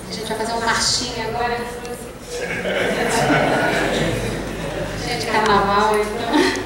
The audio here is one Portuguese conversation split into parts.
A gente vai fazer um marchinho agora. Dia de carnaval, então.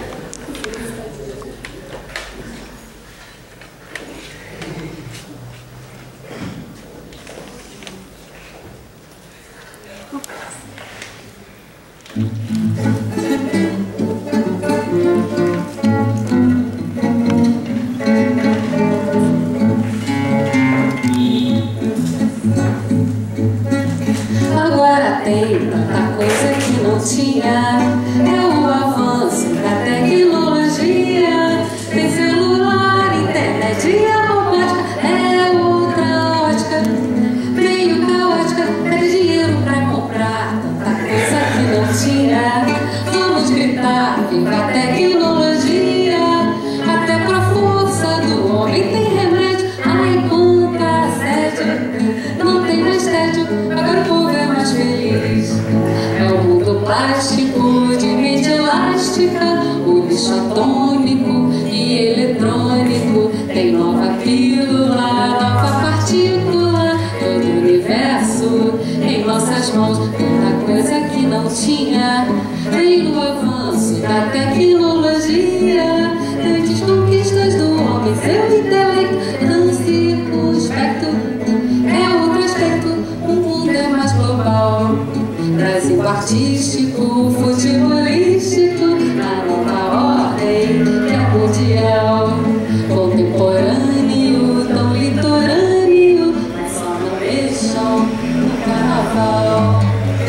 Agora tem tanta coisa que não tinha. É o avanço da tecnologia. Tem celular, internet e a robótica. É outra ótica, meio caótica. Pede dinheiro pra comprar tanta coisa que não tinha. Vamos gritar, viva a tecnologia. Até pra força do homem tem remédio. Ai, quanta assédio, não tem mais tédio. Agora o povo é mais feliz. É o mundo plástico de mídia elástica, o lixo atômico e eletrônico. Tem nova pílula, nova partícula, todo o universo em nossas mãos. Tanta coisa que não tinha. Vem no avanço da tecnologia, grandes conquistas do homem, seu intelecto não circunspecto. É outro aspecto, o mundo é mais global. Brasil artístico, futebolístico, a nova ordem que é mundial. Contemporâneo, tão litorâneo, mas só não deixam no carnaval.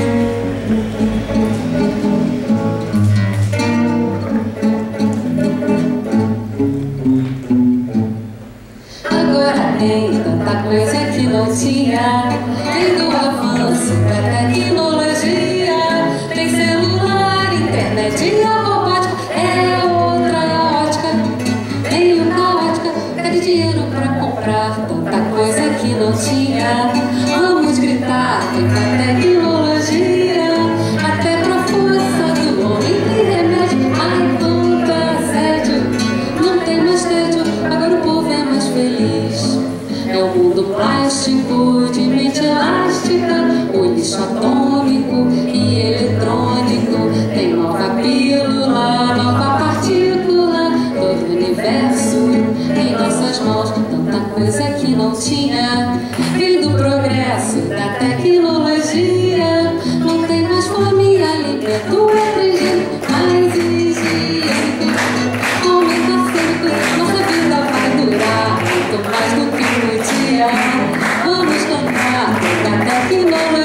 Agora tem tanta coisa que não tinha. Tem do avanço da tecnologia. Tem celular, internet e a robótica. É outra ótica, meio caótica. Pede dinheiro pra comprar tanta coisa que não tinha. Vamos gritar, viva a tecnologia. Até pra força do homem tem remédio. Ai, quanto assédio, não tem mais tédio. Agora o povo é mais feliz. É o mundo plástico de mídia elástica, o lixo atômico e eletrônico. Tem nova pílula, nova partícula, todo o universo em nossas mãos. Tanta coisa que não tinha. Vem do progresso da tecnologia. Não tem mais fome e alimento é trigênico, mais higiênico. Aumenta sempre, nossa vida vai durar muito mais do que um dia. Vamos cantar da tecnologia.